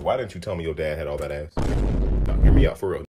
why didn't you tell me your dad had all that ass? Nah, hear me out for real.